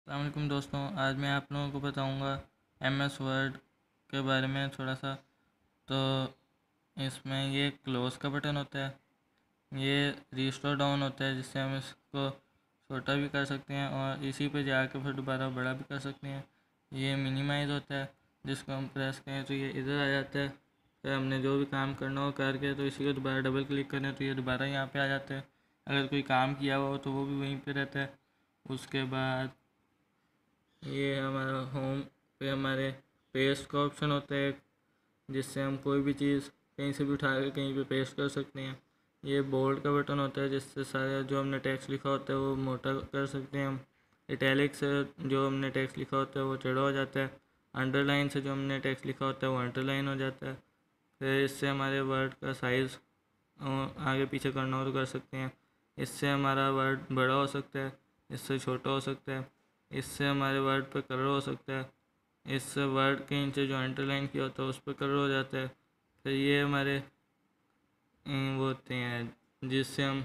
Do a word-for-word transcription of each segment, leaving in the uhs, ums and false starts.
अस्सलाम वालेकुम दोस्तों। आज मैं आप लोगों को बताऊंगा एम एस वर्ड के बारे में थोड़ा सा। तो इसमें ये क्लोज़ का बटन होता है, ये रिस्टोर डाउन होता है जिससे हम इसको छोटा भी कर सकते हैं और इसी पे जाके फिर दोबारा बड़ा भी कर सकते हैं। ये मिनिमाइज़ होता है, जिसको हम प्रेस करें तो ये इधर आ जाता है। फिर हमने जो भी काम करना हो करके तो इसी को दोबारा डबल क्लिक करें तो ये दोबारा यहाँ पे आ जाता है। अगर कोई काम किया हुआ हो तो वो भी वहीं पे रहता है। उसके बाद ये हमारा होम पे हमारे पेस्ट का ऑप्शन होता है, जिससे हम कोई भी चीज़ कहीं से भी उठा के कहीं पे पेस्ट कर सकते हैं। ये बोल्ड का बटन होता है, जिससे सारा जो हमने टेक्स्ट लिखा होता है वो मोटा कर सकते हैं हम। इटैलिक से जो हमने टेक्स्ट लिखा होता है वो चढ़ा हो जाता है। अंडरलाइन से जो हमने टेक्स्ट लिखा होता है वो अंडरलाइन हो जाता है। फिर इससे हमारे वर्ड का साइज़ आगे पीछे करना हो तो कर सकते हैं। इससे हमारा वर्ड बड़ा हो सकता है, इससे छोटा हो सकता है, इससे हमारे वर्ड पे कलर हो सकता है, इससे वर्ड के नीचे जो अंडरलाइन किया होता है उस पर कलर हो जाता है। फिर ये हमारे वो होते हैं जिससे हम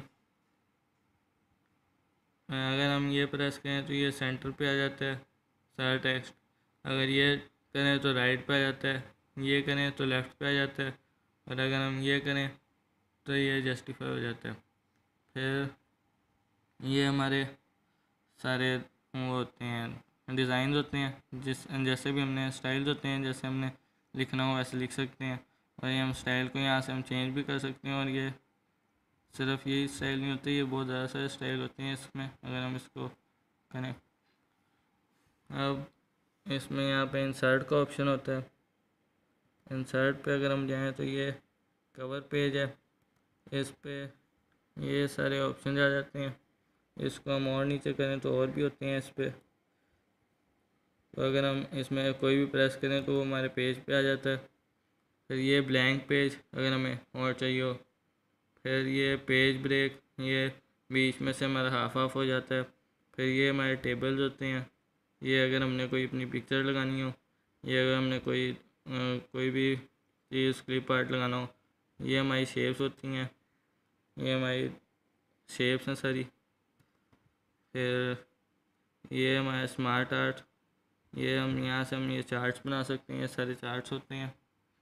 अगर हम ये प्रेस करें तो ये सेंटर पे आ जाता है सारा टेक्स्ट। अगर ये करें तो राइट पे आ जाता है, ये करें तो लेफ़्ट पे आ जाता है, और अगर हम ये करें तो ये जस्टिफाई हो जाता है। फिर ये हमारे सारे वो होते हैं डिज़ाइन होते हैं, जिस जैसे भी हमने स्टाइल्स होते हैं, जैसे हमने लिखना हो वैसे लिख सकते हैं। और ये हम स्टाइल को यहाँ से हम चेंज भी कर सकते हैं। और ये सिर्फ यही स्टाइल नहीं होती, ये बहुत ज़्यादा सारे स्टाइल होते हैं इसमें अगर हम इसको करें। अब इसमें यहाँ पे इंसर्ट का ऑप्शन होता है। इंसर्ट पे अगर हम जाएँ तो ये कवर पेज है, इस पे ये सारे ऑप्शन आ जाते हैं। इसको हम और नीचे करें तो और भी होते हैं इस पर। तो अगर हम इसमें कोई भी प्रेस करें तो वो हमारे पेज पे आ जाता है। फिर ये ब्लैंक पेज अगर हमें और चाहिए हो। फिर ये पेज ब्रेक, ये बीच में से हमारा हाफ हाफ हो जाता है। फिर ये हमारे टेबल्स होते हैं, ये अगर हमने कोई अपनी पिक्चर लगानी हो, ये अगर हमने कोई आ, कोई भी चीज़ क्लिप आर्ट लगाना हो। ये हमारी शेप्स होती हैं, ये हमारी शेप्स हैं सारी। फिर ये हमारा स्मार्ट आर्ट, ये हम यहाँ से हम ये चार्ट्स बना सकते हैं, ये सारे चार्ट्स होते हैं।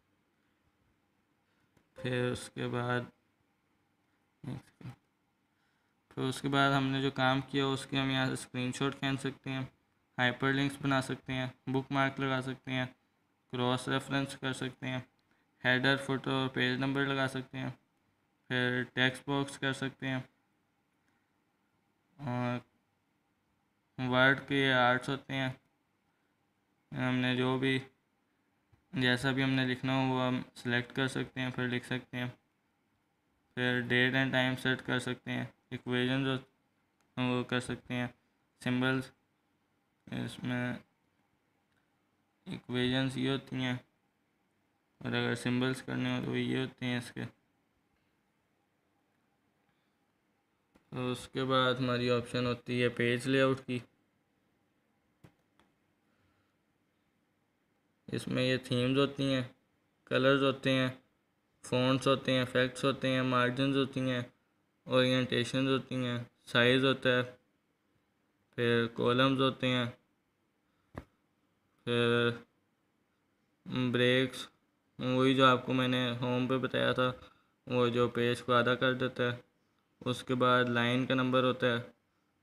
फिर उसके बाद फिर उसके बाद हमने जो काम किया उसके हम यहाँ से स्क्रीनशॉट खींच सकते हैं, हाइपरलिंक्स बना सकते हैं, बुक मार्क लगा सकते हैं, क्रॉस रेफरेंस कर सकते हैं, हेडर फोटो और पेज नंबर लगा सकते हैं। फिर टेक्स्ट बॉक्स कर सकते हैं। और वर्ड के आर्ट्स होते हैं, हमने जो भी जैसा भी हमने लिखना हो वो हम सिलेक्ट कर सकते हैं, फिर लिख सकते हैं। फिर डेट एंड टाइम सेट कर सकते हैं, इक्वेशन जो वो कर सकते हैं, सिंबल्स इसमें इक्वेशंस ये होती हैं, और अगर सिंबल्स करने हो तो ये होते हैं इसके। तो उसके बाद हमारी ऑप्शन होती है पेज लेआउट की। इसमें ये थीम्स होती हैं, कलर्स होते हैं, फ़ॉन्ट्स होते हैं, इफेक्ट्स होते हैं, मार्जिन्स होती हैं, ओरिएंटेशन होती हैं, साइज़ होता है, फिर कॉलम्स होते हैं, फिर ब्रेक्स, वही जो आपको मैंने होम पे बताया था, वो जो पेज को आधा कर देता है। उसके बाद लाइन का नंबर होता है,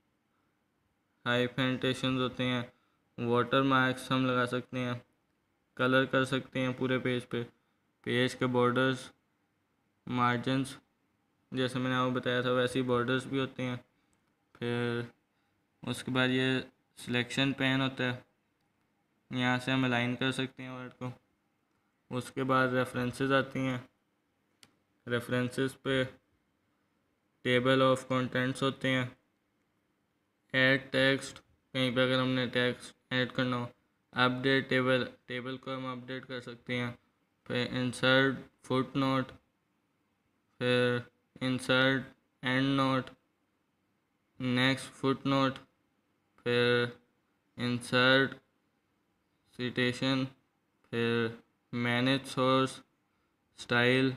हाइफेंटेशन होते हैं, वाटर मार्क्स हम लगा सकते हैं, कलर कर सकते हैं पूरे पेज पे, पेज के बॉर्डर्स, मार्जिन्स जैसे मैंने आपको बताया था वैसे ही बॉर्डर्स भी होते हैं। फिर उसके बाद ये सिलेक्शन पेन होता है, यहाँ से हम अलाइन कर सकते हैं वर्ड को। उसके बाद रेफरेंसेस आती हैं, रेफरेंसेस पे टेबल ऑफ कंटेंट्स होते हैं, ऐड टेक्स्ट, कहीं पे अगर हमने टेक्स्ट ऐड करना हो, अपडेट टेबल, टेबल को हम अपडेट कर सकते हैं। फिर इंसर्ट फुट नोट, फिर insert end note, next foot note, फिर इंसर्ट सिटेशन, फिर मैनेज सोर्स स्टाइल,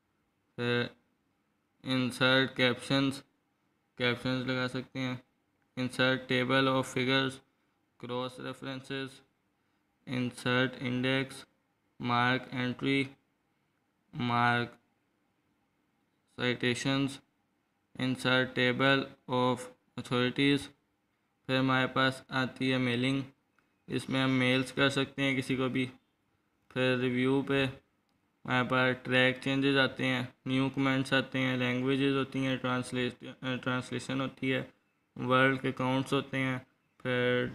फिर इंसर्ट कैप्शंस, कैप्शंस लगा सकते हैं, insert table of figures, cross references, insert index, mark entry, mark citations, insert table of authorities। फिर हमारे पास आती है मेलिंग, इसमें हम मेल्स कर सकते हैं किसी को भी। फिर रिव्यू पे हमारे पास ट्रैक चेंजेस आते हैं, न्यू कमेंट्स आते हैं, लैंग्वेजेस होती हैं, ट्रांसलेट ट्रांसलेशन होती है, वर्ल्ड के काउंट्स होते हैं, फिर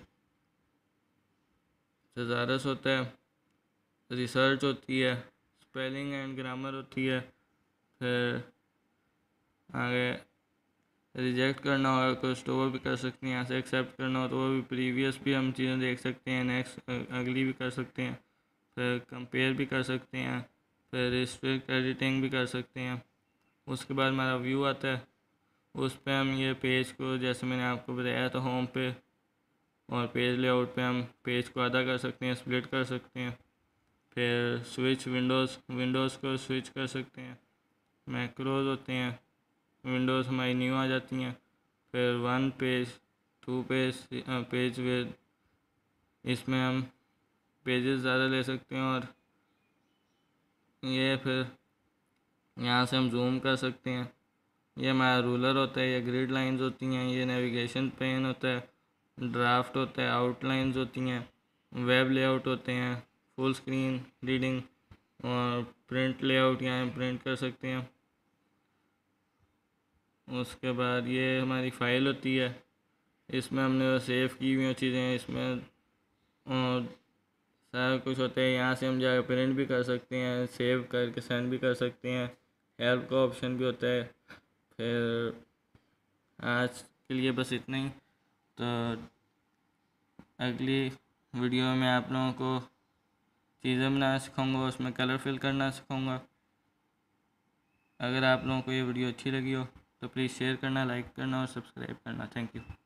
थेसारस होता है, रिसर्च होती है, स्पेलिंग एंड ग्रामर होती है। फिर आगे रिजेक्ट करना होगा कुछ तो वो भी कर सकते हैं, यहाँ से एक्सेप्ट करना हो तो वो भी, प्रीवियस भी हम चीज़ें देख सकते हैं, नेक्स्ट अगली भी कर सकते हैं, फिर कंपेयर भी कर सकते हैं, फिर रिस्ट्रिक्ट एडिटिंग भी कर सकते हैं। उसके बाद हमारा व्यू आता है, उस पर हम ये पेज को, जैसे मैंने आपको बताया था होम पे और पेज लेआउट पे, हम पेज को आधा कर सकते हैं, स्प्लिट कर सकते हैं। फिर स्विच विंडोज़ विंडोज़ को स्विच कर सकते हैं, मैक्रोज होते हैं, विंडोज़ हमारी न्यू आ जाती हैं। फिर one page, two page, page width, इसमें हम पेजेस ज़्यादा ले सकते हैं। और ये फिर यहाँ से हम जूम कर सकते हैं। ये हमारा रूलर होता है, ये ग्रिड लाइंस होती हैं, ये नेविगेशन पेन होता है, ड्राफ्ट होता है, आउटलाइंस होती हैं, वेब लेआउट होते हैं, फुल स्क्रीन रीडिंग और प्रिंट लेआउट, यहाँ प्रिंट कर सकते हैं। उसके बाद ये हमारी फ़ाइल होती है, इसमें हमने सेव की हुई चीज़ें, इसमें और सारा कुछ होता है। यहाँ से हम जाकर प्रिंट भी कर सकते हैं, सेव करके सेंड भी कर सकते हैं, हेल्प का ऑप्शन भी होता है। फिर आज के लिए बस इतना ही, तो अगली वीडियो में आप लोगों को चीज़ें बनाना सिखाऊंगा, उसमें कलर फिल करना सिखाऊंगा। अगर आप लोगों को ये वीडियो अच्छी लगी हो तो प्लीज़ शेयर करना, लाइक करना और सब्सक्राइब करना। Thank you.